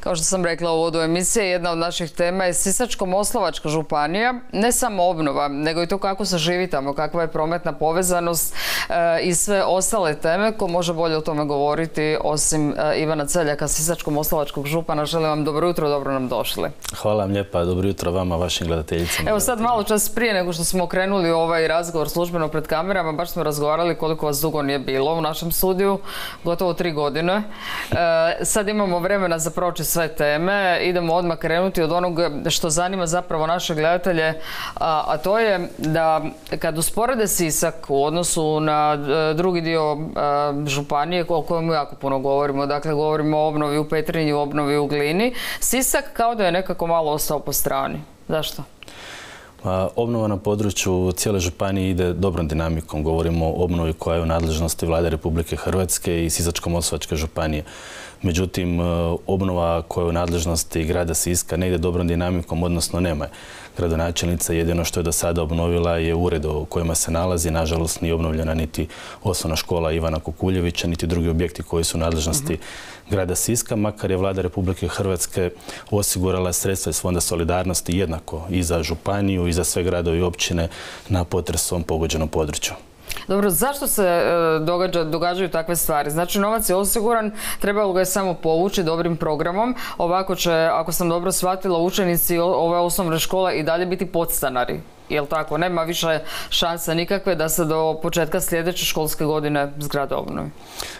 Kao što sam rekla u uvodu emisije, jedna od naših tema je Sisačko-moslavačka županija. Ne samo obnova, nego i to kako se živi tamo, kakva je prometna povezanost i sve ostale teme. Ko može bolje o tome govoriti osim Ivana Celjaka, Sisačko-moslavačkog župana. Želim vam dobro jutro, dobro nam došli. Hvala vam lijepa, dobro jutro vama, vašim gledateljicama. Evo sad malo čas prije nego što smo krenuli ovaj razgovor službeno pred kamerama, baš smo razgovarali koliko vas dugo nije bilo u našem studiju, gotovo 3 godine. Sad imamo vremena za proći sve teme, idemo odmah krenuti od onog što zanima zapravo naše gledatelje, a to je da kad usporede Sisak u odnosu na drugi dio županije o kojem jako puno govorimo, dakle govorimo o obnovi u Petrinji, o obnovi u Glini, Sisak kao da je nekako malo ostao po strani. Zašto? Obnova na području cijele županije ide dobrom dinamikom. Govorimo o obnovi koja je u nadležnosti Vlade Republike Hrvatske i Sisačko-moslavačke županije. Međutim, obnova koja je u nadležnosti grada Siska ne ide dobrom dinamikom, odnosno nema je. Gradonačelnica jedino što je do sada obnovila je ured u kojima se nalazi. Nažalost, nije obnovljena niti osnovna škola Ivana Kukuljevića, niti drugi objekti koji su u nadležnosti grada Siska, makar je Vlada Republike Hrvatske osigurala sredstva iz Fonda solidarnosti jednako i za županiju i za sve gradove i općine na potresom pogođenom području. Dobro, zašto se događaju takve stvari? Znači, novac je osiguran, trebalo ga je samo povući dobrim programom. Ovako će, ako sam dobro shvatila, učenici ove osnovne škole i dalje biti podstanari. Jel tako? Nema više šanse nikakve da se do početka sljedeće školske godine zgrada obnovi.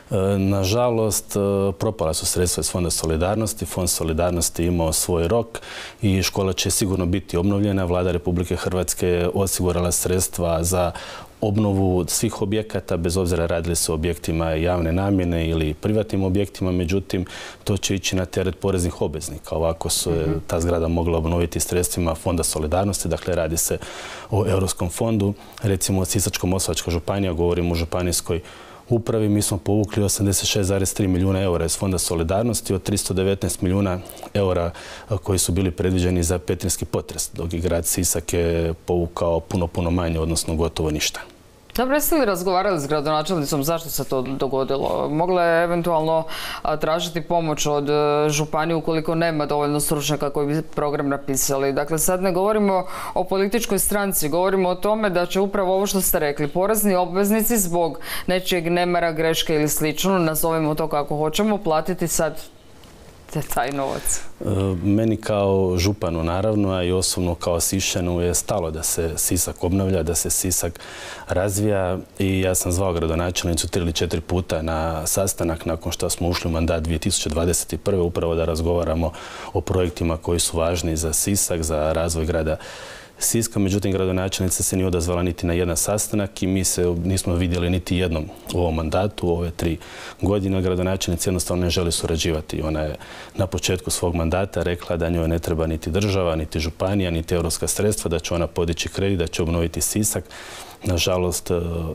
Nažalost, propala su sredstva iz Fonda solidarnosti. Fond solidarnosti imao svoj rok i škola će sigurno biti obnovljena. Vlada Republike Hrvatske je osigurala sredstva za obnovu svih objekata, bez obzira radili se o objektima javne namjene ili privatnim objektima, međutim, to će ići na teret poreznih obveznika. Ovako se ta zgrada mogla obnoviti sredstvima Fonda solidarnosti, dakle radi se o Europskom fondu. Recimo, Sisačko-moslavačka županija, govorimo o županijskoj upravi, mi smo povukli 86,3 milijuna eura iz Fonda solidarnosti od 319 milijuna eura koji su bili predviđeni za petrinjski potres, dok i grad Sisak je povukao puno manje, odnosno gotovo ništa. Dobro, jeste li razgovarali s gradonačelnicom zašto se to dogodilo? Mogla je eventualno tražiti pomoć od županije ukoliko nema dovoljno stručnjaka koji bi program napisali. Dakle, sad ne govorimo o političkoj stranci, govorimo o tome da će upravo ovo što ste rekli, porezni obveznici zbog nečijeg nemara, greške ili slično, nazovimo to kako hoćemo, platiti sad taj novac. Meni kao županu naravno, a i osobno kao Sišćanu je stalo da se Sisak obnavlja, da se Sisak razvija i ja sam zvao gradonačelnicu 3 ili 4 puta na sastanak nakon što smo ušli u mandat 2021. upravo da razgovaramo o projektima koji su važni za Sisak, za razvoj grada Siska. Međutim, gradonačelnica se nije odazvala niti na jedan sastanak i mi se nismo vidjeli niti jednom u ovom mandatu, u ove 3 godine. Gradonačelnica jednostavno ne želi surađivati. Ona je na početku svog mandata rekla da njoj ne treba niti država, niti županija, niti europska sredstva, da će ona podići kredit, da će obnoviti Sisak. Nažalost,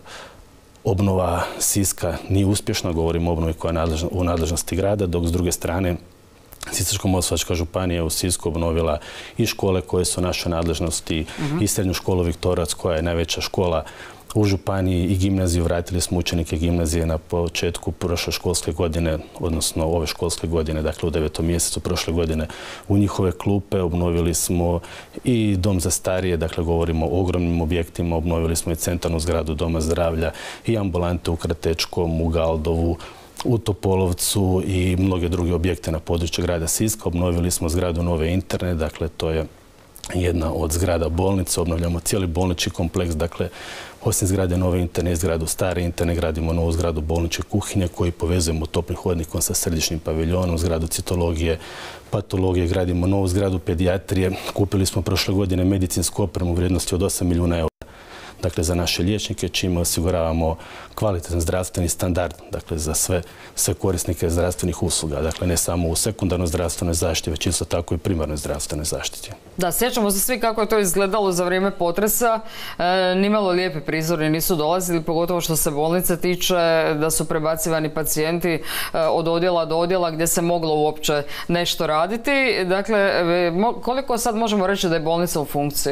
obnova Siska nije uspješna, govorimo o obnovi koja je u nadležnosti grada, dok s druge strane Sisačko-moslavačka županija je u Sisku obnovila i škole koje su u našoj nadležnosti i srednju školu Viktorac koja je najveća škola u županiji i gimnaziju. Vratili smo učenike gimnazije na početku prošle školske godine, odnosno ove školske godine, dakle u 9. mjesecu prošle godine u njihove klupe. Obnovili smo i dom za starije, dakle govorimo o ogromnim objektima, obnovili smo i centralnu zgradu Doma zdravlja i ambulante u Kratečkom, u Galdovu, u Topolovcu i mnoge druge objekte na području grada Siska. Obnovili smo zgradu Nove interne, dakle to je jedna od zgrada bolnice. Obnavljamo cijeli bolnički kompleks, dakle osim zgrade Nove interne i zgradu Stare interne gradimo novu zgradu bolničke kuhinje koju povezujemo toplim hodnikom sa središnjim paviljonom, zgradu citologije, patologije, gradimo novu zgradu pedijatrije. Kupili smo prošle godine medicinsku opremu u vrijednosti od 8 milijuna eura. Dakle, za naše liječnike, čime osiguravamo kvalitetan zdravstveni standard, dakle, za sve korisnike zdravstvenih usluga. Dakle, ne samo u sekundarnoj zdravstvenoj zaštiti, već isto tako i primarnoj zdravstvenoj zaštiti. Da, sjećamo se svi kako je to izgledalo za vrijeme potresa. Nimalo lijepi prizori nisu dolazili, pogotovo što se bolnice tiče, da su prebacivani pacijenti od odjela do odjela gdje se moglo uopće nešto raditi. Dakle, koliko sad možemo reći da je bolnica u funkciji?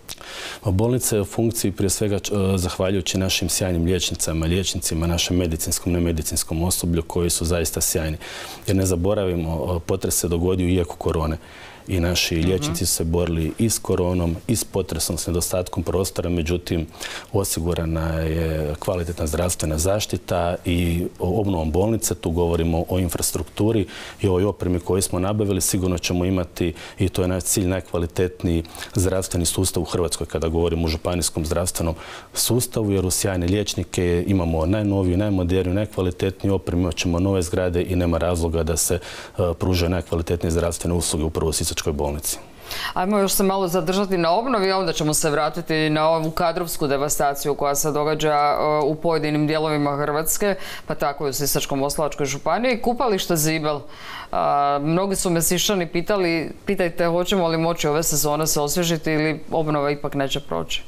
Bolnica je u funkciji prije svega zahvaljujući našim sjajnim liječnicima, našem medicinskom, nemedicinskom osoblju koji su zaista sjajni. Jer ne zaboravimo, potres se dogodio iako korone. I naši liječnici su se borili i s koronom i s potresom, s nedostatkom prostora, međutim osigurana je kvalitetna zdravstvena zaštita i obnovom bolnice. Tu govorimo o infrastrukturi i ovoj opremi koju smo nabavili. Sigurno ćemo imati, i to je naš cilj, najkvalitetniji zdravstveni sustav u Hrvatskoj kada govorimo o županijskom zdravstvenom sustavu, jer u sjajne liječnike imamo najnoviju, najmoderniju, najkvalitetniju opremu, imat ćemo nove zgrade i nema razloga da se pružaju najkvalitetnije zdravstvene usluge upravo u Sisačkoj bolnici. Ajmo još se malo zadržati na obnovi, a onda ćemo se vratiti na ovu kadrovsku devastaciju koja se događa u pojedinim dijelovima Hrvatske, pa tako i u Sisačko-moslavačkoj županiji. Kupalište Zibel. Mnogi su me Siščani pitali, pitajte hoćemo li moći ove sezone se osvježiti ili obnova ipak neće proći.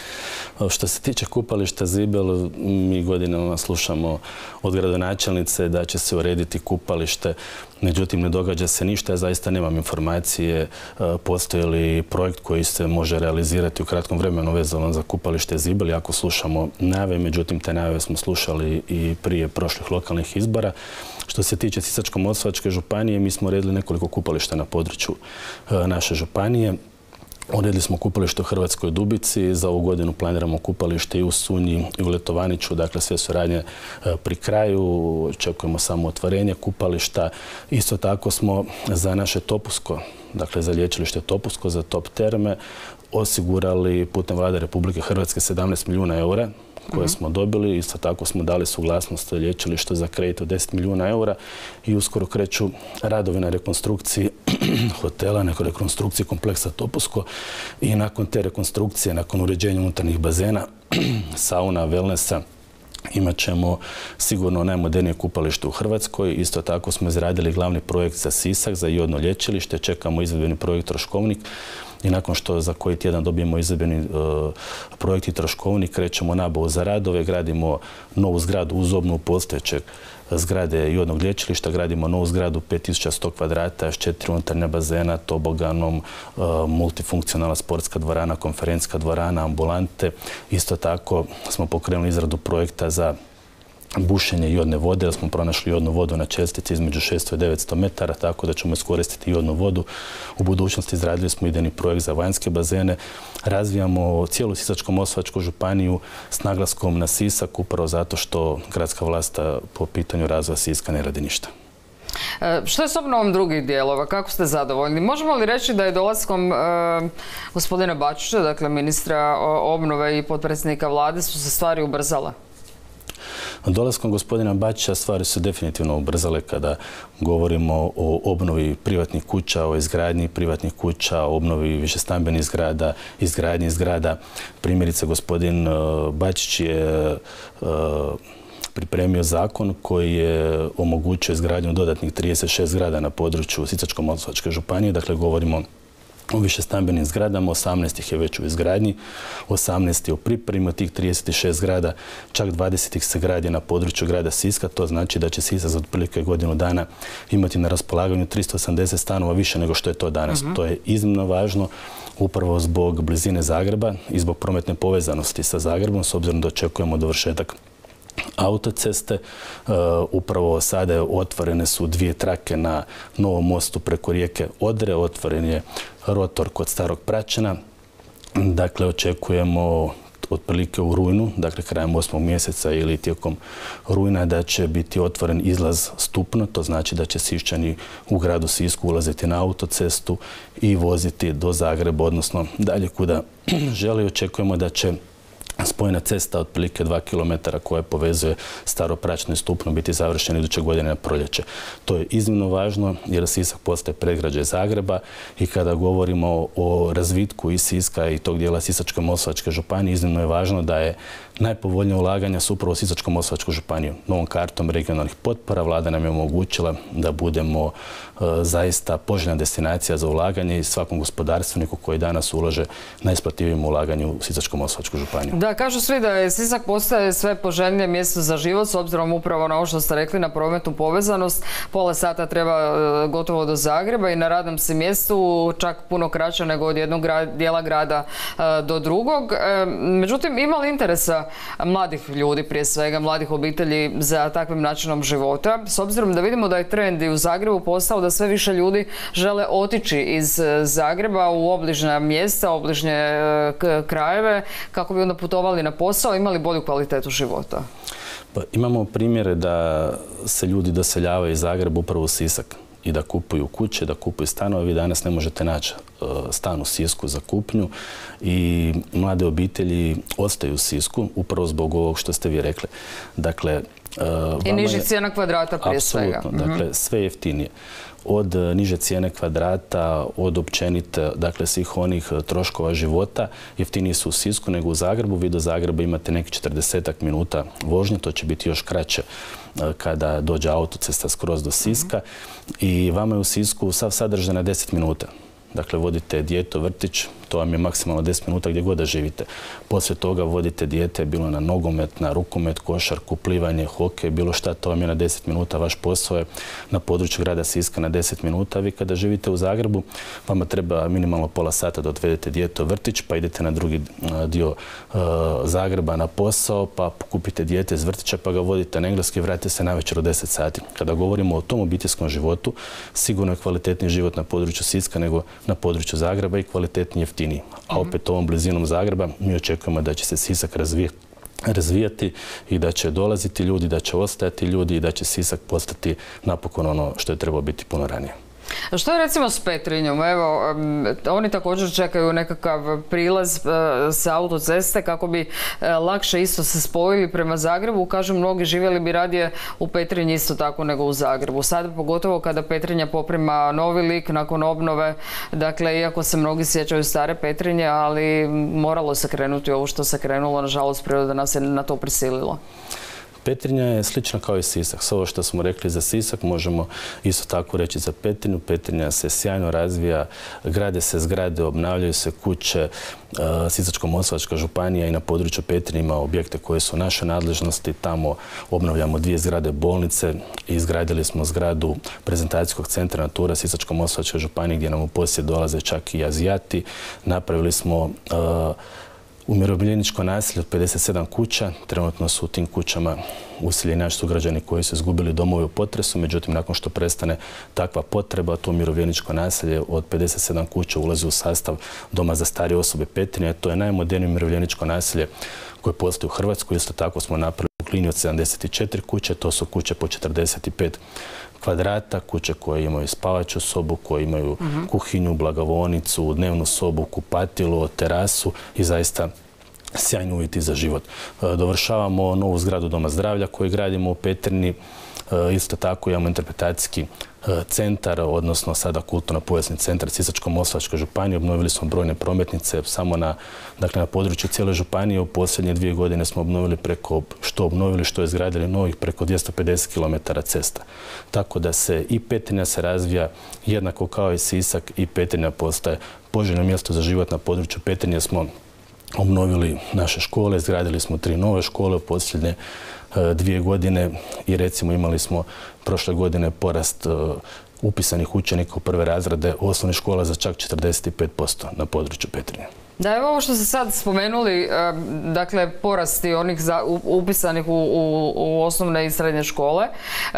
Što se tiče kupališta Zibel, mi godinama slušamo od gradonačelnice da će se urediti kupalište, međutim ne događa se ništa, ja zaista nemam informacije postoji li projekt koji se može realizirati u kratkom vremenu vezano za kupalište Zibel. Jako slušamo najave, međutim te najave smo slušali i prije prošlih lokalnih izbora. Što se tiče Sisačko-moslavačke županije, mi smo uredili nekoliko kupališta na području naše županije. Uredili smo kupalište u Hrvatskoj Dubici, za ovu godinu planiramo kupalište i u Sunji i u Letovaniću, dakle sve su radnje pri kraju, očekujemo samo otvorenje kupališta. Isto tako smo za naše Topusko, dakle za lječilište Topusko, za Top Terme, osigurali putem Vlade Republike Hrvatske 17 milijuna eura koje smo dobili. Isto tako smo dali suglasnost lječilištu za kredit od 10 milijuna eura i uskoro kreću radovi na rekonstrukciji hotela, na rekonstrukciji kompleksa Topusko i nakon te rekonstrukcije, nakon uređenja unutarnjih bazena, sauna, wellnessa, imat ćemo sigurno najmodernije kupalište u Hrvatskoj. Isto tako smo izradili glavni projekt za Sisak, za jodno lječilište. Čekamo izvedbeni projekt Troškovnik i nakon što za koji tjedan dobijemo izvedbeni projekt i troškovnik, krećemo nabavu za radove, gradimo novu zgradu uz obnovu postojećeg zgrade jodnog lječilišta, gradimo novu zgradu 5100 kvadrata s 4 unutarnja bazena, toboganom, multifunkcionalna sportska dvorana, konferencijska dvorana, ambulante. Isto tako smo pokrenuli izradu projekta za bušenje jodne vode, jer smo pronašli jodnu vodu na čestici između 600 i 900 metara, tako da ćemo iskoristiti jodnu vodu. U budućnosti izradili smo idejni projekt za vanjske bazene. Razvijamo cijelu Sisačko-moslavačku županiju s naglaskom na Sisak, upravo zato što gradska vlast po pitanju razvoja Siska ne radi ništa. Što je s obnovom drugih dijelova? Kako ste zadovoljni? Možemo li reći da je dolaskom gospodina Bačića, dakle ministra obnove i potpredsjednika vlade, su se stvari ubrzale? Dolaskom gospodina Bačića stvari su definitivno ubrzale kada govorimo o obnovi privatnih kuća, o izgradnji privatnih kuća, o obnovi višestambenih zgrada, izgradnji zgrada. Primjerice, gospodin Bačić je pripremio zakon koji je omogućio izgradnju dodatnih 36 zgrada na području Sisačko-moslavačke županije. Dakle, govorimo u višestambenim zgradama, 18 ih je već u izgradnji, 18 je u pripremi, od tih 36 zgrada, čak 20 ih se gradi na području grada Siska. To znači da će Sisak za otprilike godinu dana imati na raspolaganju 380 stanova više nego što je to danas. To je iznimno važno upravo zbog blizine Zagreba i zbog prometne povezanosti sa Zagrebom, s obzirom da očekujemo dovršetak autoceste. Upravo sada otvorene su 2 trake na novom mostu preko rijeke Odre, otvoren je rotor kod Starog Pračina. Dakle, očekujemo otprilike u rujnu, dakle krajem 8. mjeseca ili tijekom rujna, da će biti otvoren izlaz Stupno. To znači da će Siščani u gradu Sisku ulaziti na autocestu i voziti do Zagreba, odnosno dalje kuda žele. Očekujemo da će spojna cesta otprilike 2 km koja povezuje Staro Pračno i Stupno biti završena iduće godine na proljeće. To je iznimno važno jer Sisak postaje predgrađe Zagreba i kada govorimo o razvitku i Siska i tog dijela Sisačko-moslavačke županije, iznimno je važno da je najpovoljnije ulaganja su upravo Sisačko-moslavačku županiju. Novom kartom regionalnih potpora vlada nam je omogućila da budemo zaista poželjna destinacija za ulaganje i svakom gospodarstveniku koji danas ulaže najisplativijim ulaganju u Sisačko-moslavačku županiju. Da, kažu svi da je Sisak postaje sve poželjnije mjesto za život, s obzirom upravo na ovo što ste rekli, na prometnu povezanost. Pola sata treba gotovo do Zagreba i na radnom si mjestu, čak puno kraće nego od jednog dijela grada do drugog. Međutim, ima li interesa mladih ljudi, prije svega mladih obitelji, za takvim načinom života? S obzirom da vidimo da je trend i u Zagrebu postao da sve više ljudi žele otići iz Zagreba u obližnja mjesta, obližnje krajeve, kako bi onda putovali na posao i imali bolju kvalitetu života. Pa, imamo primjere da se ljudi doseljavaju iz Zagreba upravo u Sisak i da kupuju kuće, da kupuju stanove. Vi danas ne možete naći stan u Sisku za kupnju i mlade obitelji ostaju u Sisku upravo zbog ovog što ste vi rekli. Dakle, i nižih cijena kvadrata prije svega. Apsolutno, dakle, sve jeftinije. Od niže cijene kvadrata, od općenite, dakle, svih onih troškova života, jeftiniji su u Sisku nego u Zagrebu. Vi do Zagreba imate neki 40-ak minuta vožnje, to će biti još kraće kada dođe autocesta skroz do Siska i vama je u Sisku sav sadržaj na 10 minuta. Dakle, vodite dijete u vrtić, to vam je maksimalno 10 minuta gdje god da živite. Poslije toga vodite dijete bilo na nogomet, na rukomet, košarku, plivanje, hokej, bilo šta, to vam je na 10 minuta. Vaš posao je na području grada Siska na 10 minuta. Vi kada živite u Zagrebu, vama treba minimalno pola sata da odvedete dijete u vrtić, pa idete na drugi dio Zagreba na posao, pa kupite dijete iz vrtića, pa ga vodite na engleski i vratite se navečer u 10 sati. Kada govorimo o tom obiteljskom životu, sigurno je kvalitetniji život na području Siska nego na području Zagreba i kvalitetniji jeftiniji. A opet ovom blizinom Zagreba mi očekujemo da će se Sisak razvijati i da će dolaziti ljudi, da će ostajati ljudi i da će Sisak postati napokon ono što je trebalo biti puno ranije. Što je recimo s Petrinjom? Evo, oni također čekaju nekakav prilaz sa autoceste kako bi lakše isto se spojili prema Zagrebu. Kažu, mnogi živjeli bi radije u Petrinji isto tako nego u Zagrebu. Sada pogotovo kada Petrinja poprima novi lik nakon obnove. Dakle, iako se mnogi sjećaju stare Petrinje, ali moralo se krenuti ovo što se krenulo. Nažalost, priroda nas je na to prisilila. Petrinja je slična kao i Sisak. Sve ovo što smo rekli za Sisak možemo isto tako reći za Petrinju. Petrinja se sjajno razvija, grade se zgrade, obnavljaju se kuće. Sisačko-moslavačka županija i na području Petrinje ima objekte koje su naše nadležnosti. Tamo obnavljamo 2 zgrade bolnice i izgradili smo zgradu prezentacijskog centra Natura Sisačko-moslavačke županije gdje nam u posjed dolaze čak i Azijati. Napravili smo umirovljeničko naselje od 57 kuća. Trenutno su u tim kućama useljeni naši sugrađani koji su izgubili domove u potresu. Međutim, nakon što prestane takva potreba, to umirovljeničko naselje od 57 kuća ulazi u sastav Doma za starije osobe Petrinje. To je najmodernije umirovljeničko naselje koje postoji u Hrvatskoj. Isto tako smo napravili u Glini od 74 kuće. To su kuće po 45 kvadrata, kuće koje imaju spavaću sobu, koje imaju kuhinju, blagovonicu, dnevnu sobu, kupatilo, terasu i zaista sjajni uvjeti za život. Dovršavamo novu zgradu Doma zdravlja koju gradimo u Petrinji. Isto tako imamo interpretacijski centar, odnosno sada kulturno-povijesni centar Sisačko-moslavačke županije. Obnovili smo brojne prometnice samo na području cijele županije. U posljednje 2 godine smo obnovili što izgradili novih preko 250 km cesta. Tako da se i Petrinja se razvija jednako kao i Sisak i Petrinja postaje poželjno mjesto za život. Na području Petrinje smo obnovili naše škole, izgradili smo 3 nove škole u posljednje 2 godine i recimo imali smo prošle godine porast upisanih učenika u prve razrede osnovnih škola za čak 45% na području Petrinje. Da, evo ovo što ste sad spomenuli, dakle, porasti onih upisanih u osnovne i srednje škole.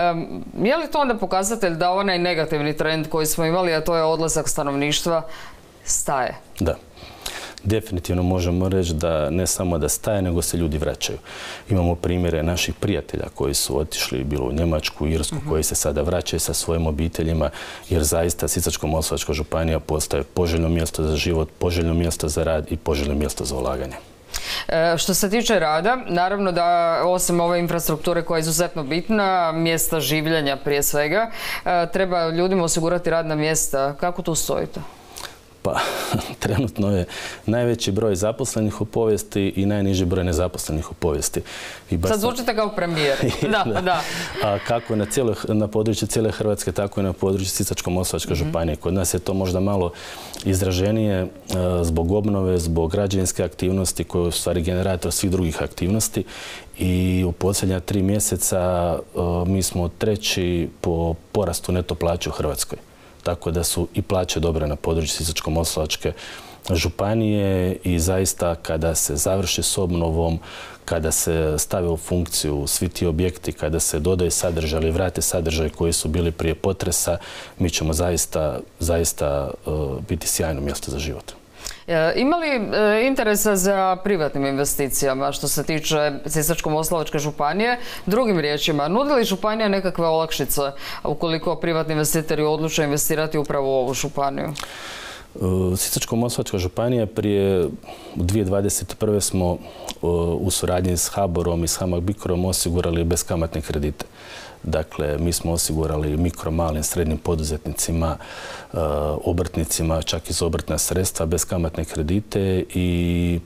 Je li to onda pokazatelj da onaj negativni trend koji smo imali, a to je odlazak stanovništva, staje? Da. Definitivno možemo reći da ne samo da staje, nego se ljudi vraćaju. Imamo primjere naših prijatelja koji su otišli bilo u Njemačku, Irsku, koji se sada vraćaju sa svojim obiteljima, jer zaista Sisačko-moslavačka županija postaje poželjno mjesto za život, poželjno mjesto za rad i poželjno mjesto za ulaganje. Što se tiče rada, naravno da osim ove infrastrukture koja je izuzetno bitna, mjesta življenja prije svega, treba ljudima osigurati radna mjesta. Kako tu stojite? Pa, trenutno je najveći broj zaposlenih u povijesti i najniži broj nezaposlenih u povijesti. Sad zvučite kao premijer. Da. A kako na području cijele Hrvatske, tako i na području Sisačko-moslavačke županije. Kod nas je to možda malo izraženije zbog obnove, zbog građevinske aktivnosti koja je u stvari generator svih drugih aktivnosti. I u posljednja 3 mjeseca mi smo treći po porastu neto plaće u Hrvatskoj. Tako da su i plaće dobre na području Sisačko-moslavačke županije i zaista kada se završi s obnovom, kada se stave u funkciju svi ti objekti, kada se dodaju sadržaj ili vrate sadržaj koji su bili prije potresa, mi ćemo zaista biti sjajno mjesto za život. Ima li interesa za privatnim investicijama što se tiče Sisačko-moslavačke županije? Drugim riječima, nudi li županija nekakve olakšice ukoliko privatni investitori odluče investirati upravo u ovu županiju? Sisačko-moslavačka županija prije 2021. smo u suradnji s HBOR-om i s HAMAG BICRO-om osigurali beskamatne kredite. Dakle, mi smo osigurali mikro, malim, srednjim poduzetnicima, obrtnicima, čak i za obrtna sredstva, beskamatne kredite i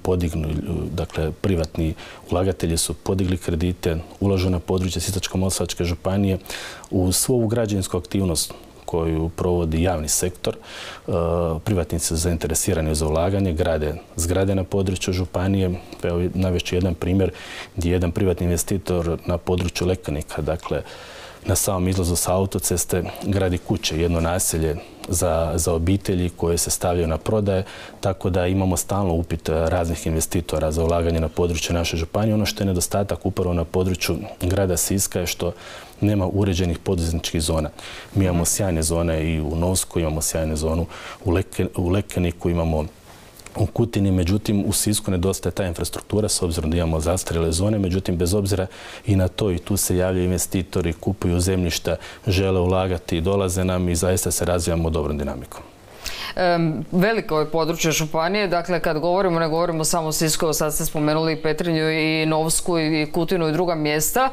privatni ulagatelji su podigli kredite, ulažu na područje Sisačko-moslavačke županije u svu ovu građevinsku aktivnost koju provodi javni sektor. Privatnici su zainteresirani za ulaganje, grade zgrade na području županije. Evo, navešću jedan primjer gdje je jedan privatni investitor na području Lekenika, dakle, na samom izlazu sa autoceste gradi kuće, jedno naselje za obitelji koje se stavljaju na prodaje, tako da imamo stalno upit raznih investitora za ulaganje na području naše županije. Ono što je nedostatak upravo na području grada Siska je što nema uređenih poduzetničkih zona. Mi imamo sjajne zone i u Novsku, imamo sjajnu zonu u Lekeniku, imamo u Kutini, međutim u Sisku nedostaje ta infrastruktura s obzirom da imamo zastarjele zone, međutim bez obzira i na to i tu se javljaju investitori, kupuju zemljišta, žele ulagati, dolaze nam i zaista se razvijamo dobrom dinamikom. Veliko je područje županije, dakle kad govorimo, ne govorimo samo o Sisku, sad ste spomenuli i Petrinju i Novsku i Kutinu i druga mjesta.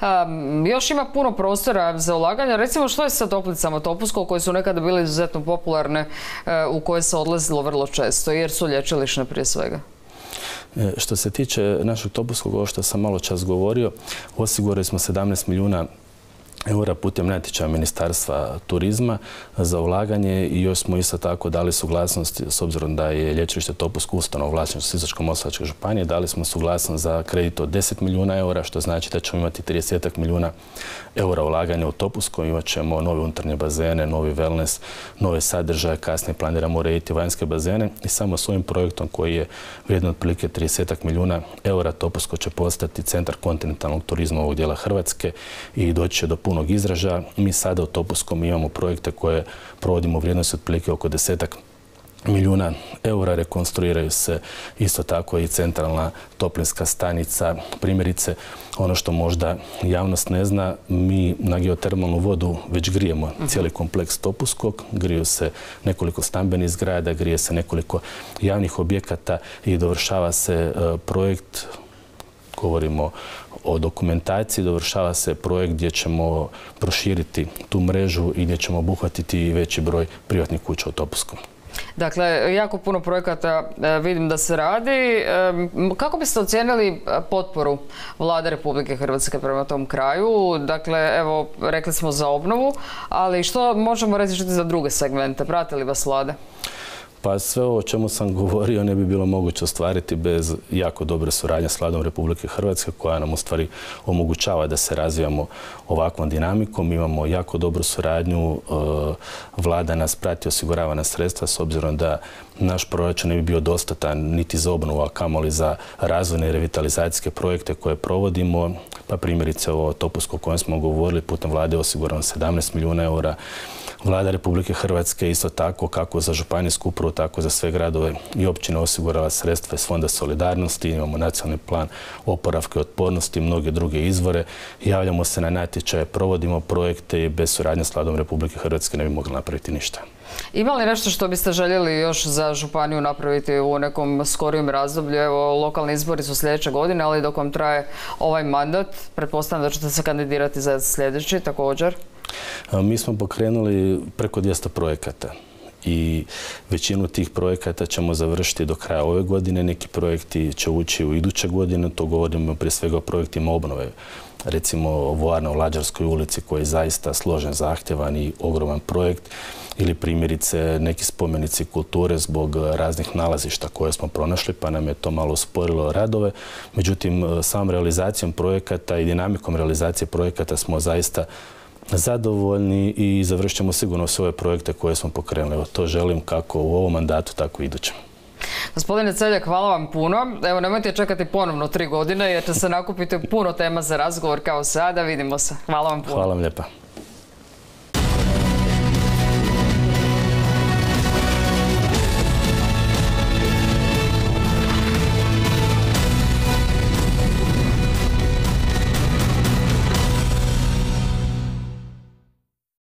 Još ima puno prostora za ulaganje. Recimo što je sa toplicama Topusko koje su nekada bile izuzetno popularne, u koje se odlazilo vrlo često jer su lječilišne prije svega? Što se tiče našeg Topuskog, ovo što sam malo čas govorio, osigurali smo 17 milijuna eura putem natječaja Ministarstva turizma za ulaganje i još smo isto tako dali suglasnost, s obzirom da je lječilište Topusko ustanova u vlasništvu Sisačko-moslavačke županije, dali smo suglasnost za kredit od 10 milijuna eura, što znači da ćemo imati 30 milijuna eura ulaganja u Topusko. Imat ćemo nove unutarnje bazene, novi wellness, nove sadržaje, kasnije planiramo urediti vanjske bazene i samo s ovim projektom koji je vrijedan otprilike 30 milijuna eura Topusko će postati centar kontinentalnog turizma ovog dijela Hrvatske i doći će do punog izražaja. Mi sada u Topuskom imamo projekte koje provodimo u vrijednosti otprilike oko 10 milijuna eura. Rekonstruiraju se isto tako i centralna toplinska stanica. Primjerice, ono što možda javnost ne zna, mi na geotermalnu vodu već grijemo cijeli kompleks Topuskog. Griju se nekoliko stambenih zgrada, grije se nekoliko javnih objekata i dovršava se projekt, govorimo o dokumentaciji, dovršava se projekt gdje ćemo proširiti tu mrežu i gdje ćemo obuhvatiti veći broj privatnih kuća u Topuskom. Dakle, jako puno projekata vidim da se radi. Kako biste ocijenili potporu Vlade Republike Hrvatske prema tom kraju? Dakle, evo, rekli smo za obnovu, ali što možemo reći za druge segmente? Prati li vas Vlada? Pa sve ovo o čemu sam govorio ne bi bilo moguće ostvariti bez jako dobre suradnje s Vladom Republike Hrvatske koja nam u stvari omogućava da se razvijamo ovakvom dinamikom. Imamo jako dobru suradnju, Vlada nas prati, osigurava nas sredstva s obzirom da naš proračun ne bi bio dostatan niti za obnovu, a kamoli za razvojne i revitalizacijske projekte koje provodimo. Pa primjerice ovo Topusko o kojem smo govorili, putem Vlade osigurano 17 milijuna eura. Vlada Republike Hrvatske isto tako kako za županijsku upravu, tako za sve gradove i općine osigurala sredstva iz Fonda solidarnosti. Imamo nacionalni plan oporavka i otpornosti i mnoge druge izvore. Javljamo se na natječaje, provodimo projekte i bez suradnje s Vladom Republike Hrvatske ne bi mogli napraviti ništa. Ima li nešto što biste željeli još za županiju napraviti u nekom skorijem razdoblju? Evo, lokalni izbori su sljedeće godine, ali dok vam traje ovaj mandat, pretpostavljam da ćete se kandidirati za sljedeći također. Mi smo pokrenuli preko 200 projekata i većinu tih projekata ćemo završiti do kraja ove godine. Neki projekti će ući u iduće godine, to govorimo prije svega o projektima obnove. Recimo vojarna u Lađarskoj ulici koji je zaista složen, zahtjevan i ogroman projekt, ili primjerice neki spomenici kulture zbog raznih nalazišta koje smo pronašli, pa nam je to malo usporilo radove. Međutim, samom realizacijom projekata i dinamikom realizacije projekata smo zaista zadovoljni i završit ćemo sigurno sve ove projekte koje smo pokrenuli. Evo, to želim kako u ovom mandatu, tako i idućem. Gospodine Celjak, hvala vam puno. Evo, nemojte čekati ponovno 3 godine jer će se nakupiti puno tema za razgovor kao sada. Vidimo se. Hvala vam puno. Hvala vam lijepa.